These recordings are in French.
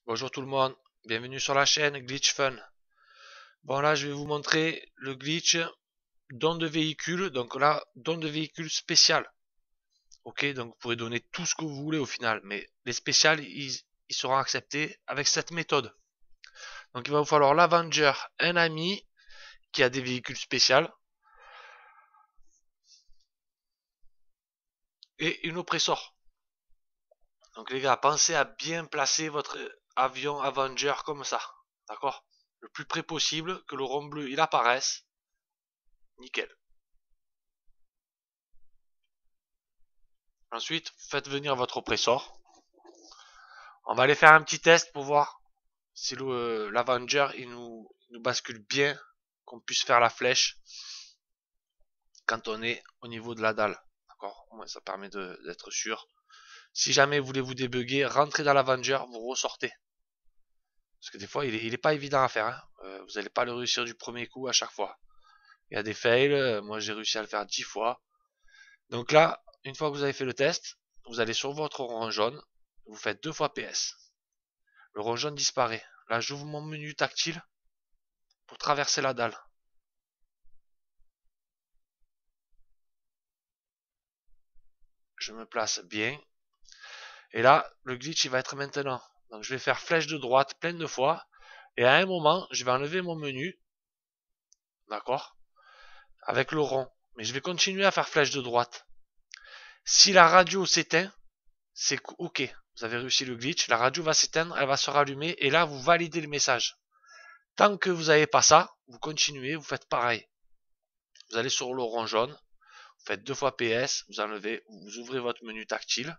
Bonjour tout le monde, bienvenue sur la chaîne Glitch Fun. Bon là je vais vous montrer le glitch don de véhicule, donc là don de véhicule spécial. Ok, donc vous pourrez donner tout ce que vous voulez au final, mais les spéciales ils seront acceptés avec cette méthode. Donc il va vous falloir l'Avenger, un ami qui a des véhicules spéciaux et une oppressor. Donc les gars, pensez à bien placer votre avion Avenger comme ça, d'accord? Le plus près possible, que le rond bleu il apparaisse. Nickel. Ensuite, faites venir votre oppressor. On va aller faire un petit test pour voir si l'Avenger il nous bascule bien, qu'on puisse faire la flèche quand on est au niveau de la dalle. D'accord? Au moins ça permet d'être sûr. Si jamais vous voulez vous débugger, rentrez dans l'Avenger, vous ressortez. Parce que des fois, il est pas évident à faire. Hein. Vous n'allez pas le réussir du premier coup à chaque fois. Il y a des fails. Moi, j'ai réussi à le faire 10 fois. Donc là, une fois que vous avez fait le test, vous allez sur votre rond jaune. Vous faites 2 fois PS. Le rond jaune disparaît. Là, j'ouvre mon menu tactile pour traverser la dalle. Je me place bien. Et là, le glitch, il va être maintenant. Donc, je vais faire flèche de droite plein de fois. Et à un moment, je vais enlever mon menu. D'accord? Avec le rond. Mais je vais continuer à faire flèche de droite. Si la radio s'éteint, c'est OK. Vous avez réussi le glitch. La radio va s'éteindre, elle va se rallumer. Et là, vous validez le message. Tant que vous n'avez pas ça, vous continuez, vous faites pareil. Vous allez sur le rond jaune. Vous faites 2 fois PS. Vous enlevez, vous ouvrez votre menu tactile.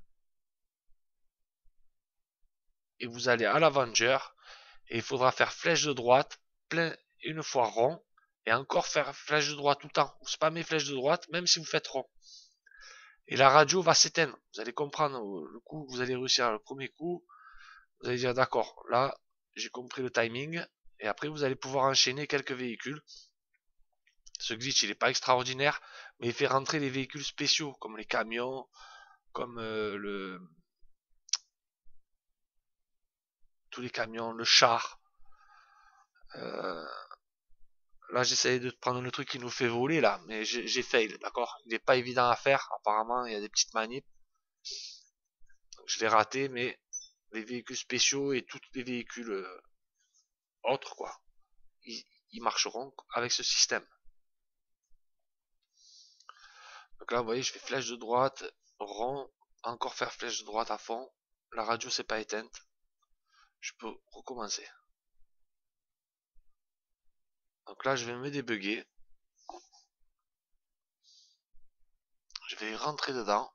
Et vous allez à l'Avenger. Et il faudra faire flèche de droite, plein une fois rond. Et encore faire flèche de droite tout le temps. Vous spammez flèche de droite, même si vous faites rond. Et la radio va s'éteindre. Vous allez comprendre le coup, vous allez réussir le premier coup. Vous allez dire d'accord, là j'ai compris le timing. Et après vous allez pouvoir enchaîner quelques véhicules. Ce glitch il n'est pas extraordinaire, mais il fait rentrer les véhicules spéciaux, comme les camions, comme tous les camions, le char. Euh, Là j'essaie de prendre le truc qui nous fait voler là, mais j'ai fail, d'accord? Il n'est pas évident à faire, apparemment il y a des petites manips. Donc, je l'ai raté, mais les véhicules spéciaux et tous les véhicules autres, quoi, ils marcheront avec ce système. Donc là, vous voyez, je fais flèche de droite, rond, encore faire flèche de droite à fond. La radio s'est pas éteinte. Je peux recommencer. Donc là, je vais me débugger. Je vais rentrer dedans.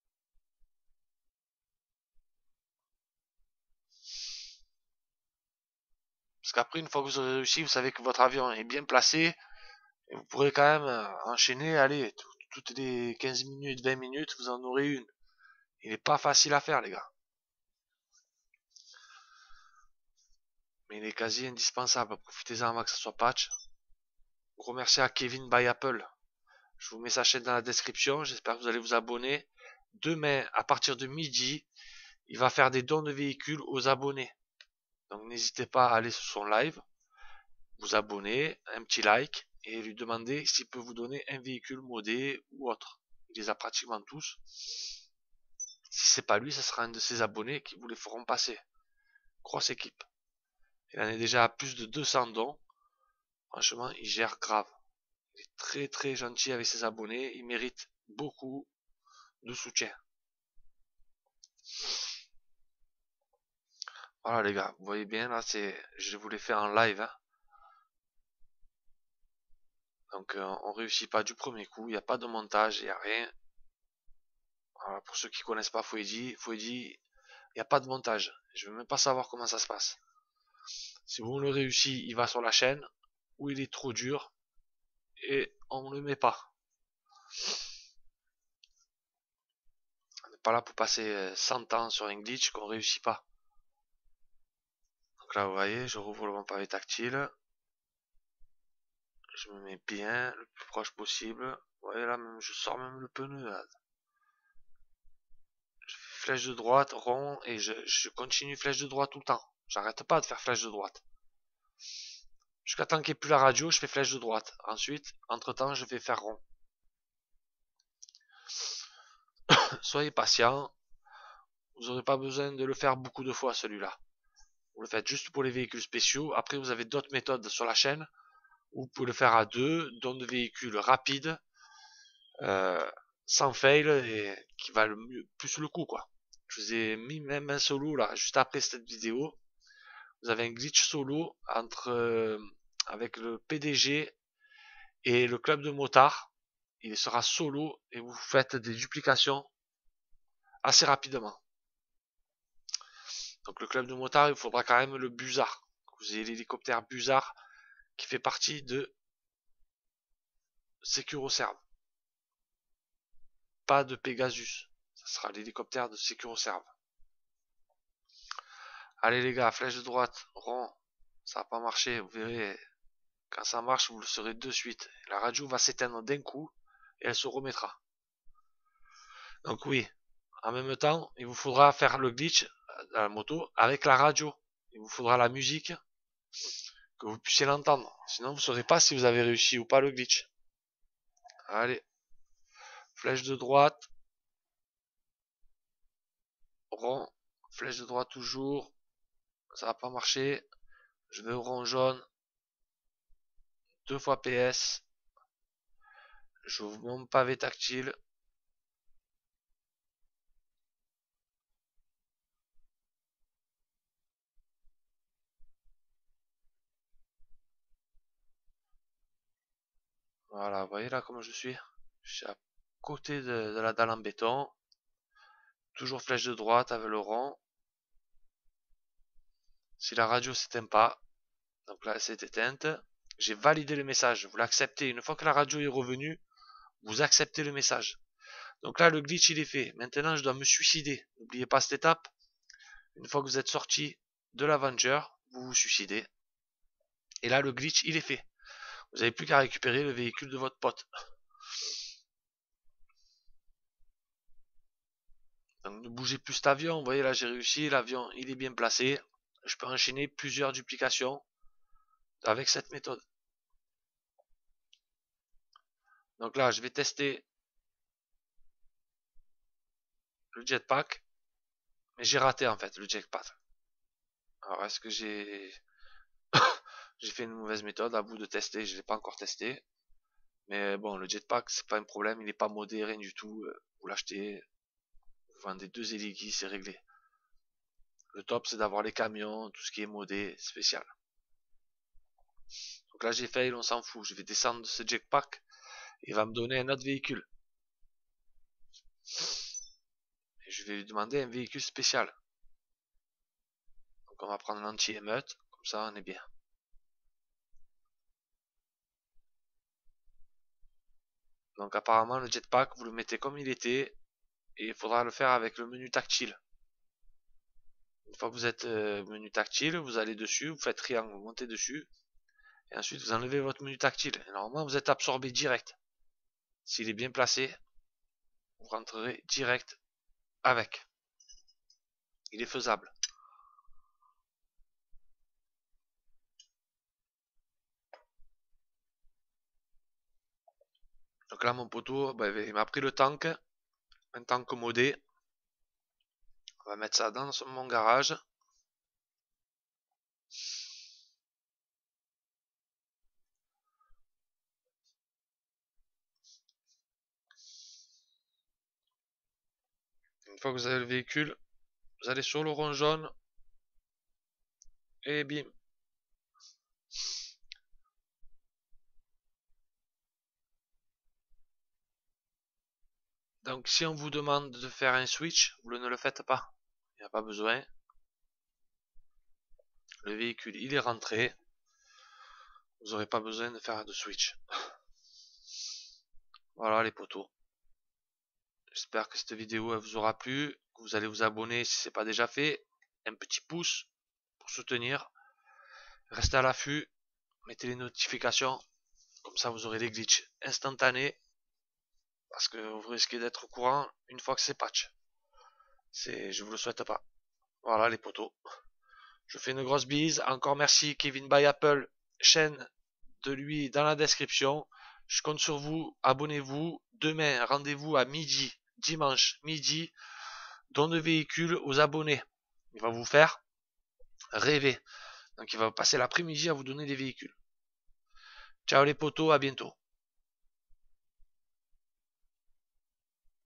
Parce qu'après, une fois que vous aurez réussi, vous savez que votre avion est bien placé. Et vous pourrez quand même enchaîner, allez, toutes les 15 minutes, 20 minutes, vous en aurez une. Il n'est pas facile à faire, les gars. Mais il est quasi indispensable. Profitez-en avant que ça soit patch. Gros merci à Kevin by Apple. Je vous mets sa chaîne dans la description. J'espère que vous allez vous abonner. Demain, à partir de midi, il va faire des dons de véhicules aux abonnés. Donc n'hésitez pas à aller sur son live, vous abonner, un petit like et lui demander s'il peut vous donner un véhicule modé ou autre. Il les a pratiquement tous. Si c'est pas lui, ce sera un de ses abonnés qui vous les feront passer. Grosse équipe. Il en est déjà à plus de 200 dons. Franchement, il gère grave. Il est très très gentil avec ses abonnés. Il mérite beaucoup de soutien. Voilà les gars, vous voyez bien là, je vous l'ai fait en live. Hein. Donc on réussit pas du premier coup, il n'y a pas de montage, il n'y a rien. Voilà, pour ceux qui connaissent pas Fouedi, il n'y a pas de montage. Je veux même pas savoir comment ça se passe. Si vous le réussit, il va sur la chaîne, ou il est trop dur, et on ne le met pas. On n'est pas là pour passer 100 ans sur un glitch qu'on réussit pas. Donc là vous voyez, je rouvre le pavé tactile. Je me mets bien, le plus proche possible. Vous voyez là, même, je sors même le pneu. Là. Je fais flèche de droite, rond, et je continue flèche de droite tout le temps. J'arrête pas de faire flèche de droite. Jusqu'à temps qu'il n'y ait plus la radio, je fais flèche de droite. Ensuite, entre temps, je vais faire rond. Soyez patient. Vous n'aurez pas besoin de le faire beaucoup de fois celui-là. Vous le faites juste pour les véhicules spéciaux. Après, vous avez d'autres méthodes sur la chaîne. Vous pouvez le faire à deux, dont de véhicules rapides, sans fail et qui valent plus le coup, quoi. Je vous ai mis même un solo là, juste après cette vidéo. Vous avez un glitch solo avec le PDG et le club de motards. Il sera solo et vous faites des duplications assez rapidement. Donc le club de motards, il faudra quand même le Busard. Vous avez l'hélicoptère Busard qui fait partie de SecuroServe. Pas de Pegasus. Ça sera l'hélicoptère de SecuroServe. Allez les gars, flèche de droite, rond. Ça va pas marcher, vous verrez. Quand ça marche, vous le saurez de suite. La radio va s'éteindre d'un coup et elle se remettra. Donc oui, en même temps, il vous faudra faire le glitch à la moto avec la radio. Il vous faudra la musique que vous puissiez l'entendre. Sinon, vous ne saurez pas si vous avez réussi ou pas le glitch. Allez, flèche de droite, rond, flèche de droite toujours. Ça va pas marcher. Je vais au rond jaune. 2 fois PS. J'ouvre mon pavé tactile. Voilà, vous voyez là comment je suis. Je suis à côté de la dalle en béton. Toujours flèche de droite avec le rond. Si la radio s'éteint pas, donc là elle s'est éteinte, j'ai validé le message. Vous l'acceptez. Une fois que la radio est revenue, vous acceptez le message. Donc là le glitch il est fait. Maintenant je dois me suicider. N'oubliez pas cette étape. Une fois que vous êtes sorti de l'Avenger, vous vous suicidez. Et là le glitch il est fait. Vous n'avez plus qu'à récupérer le véhicule de votre pote. Donc ne bougez plus cet avion. Vous voyez là j'ai réussi. L'avion il est bien placé. Je peux enchaîner plusieurs duplications avec cette méthode. Donc là je vais tester le jetpack. Mais j'ai raté en fait le jetpack. Alors est-ce que j'ai j'ai fait une mauvaise méthode à bout de tester, je l'ai pas encore testé. Mais bon, le jetpack c'est pas un problème, il n'est pas modé, rien du tout. Vous l'achetez, vous vendez 2 hélices, c'est réglé. Le top c'est d'avoir les camions, tout ce qui est modé, spécial. Donc là j'ai fail, on s'en fout. Je vais descendre de ce jetpack. Il va me donner un autre véhicule. Et je vais lui demander un véhicule spécial. Donc on va prendre l'anti-émeute, comme ça on est bien. Donc apparemment le jetpack vous le mettez comme il était. Et il faudra le faire avec le menu tactile. Une fois que vous êtes menu tactile, vous allez dessus, vous faites triangle, vous montez dessus. Et ensuite vous enlevez votre menu tactile. Et normalement vous êtes absorbé direct. S'il est bien placé, vous rentrerez direct avec. Il est faisable. Donc là mon poteau, il m'a pris le tank. Un tank modé. On va mettre ça dans mon garage. Une fois que vous avez le véhicule, vous allez sur le rond jaune. Et bim. Donc si on vous demande de faire un switch, vous ne le faites pas. Il n'y a pas besoin. Le véhicule il est rentré. Vous n'aurez pas besoin de faire de switch. Voilà les potos. J'espère que cette vidéo elle vous aura plu. Que vous allez vous abonner si ce n'est pas déjà fait. Un petit pouce pour soutenir. Restez à l'affût. Mettez les notifications. Comme ça vous aurez les glitches instantanés. Parce que vous risquez d'être au courant une fois que c'est patch. Je vous le souhaite pas. Voilà les potos. Je fais une grosse bise. Encore merci Kevin by Apple. Chaîne de lui dans la description. Je compte sur vous. Abonnez-vous. Demain, rendez-vous à midi. Dimanche, midi. Don de véhicule aux abonnés. Il va vous faire rêver. Donc il va passer l'après-midi à vous donner des véhicules. Ciao les potos, à bientôt.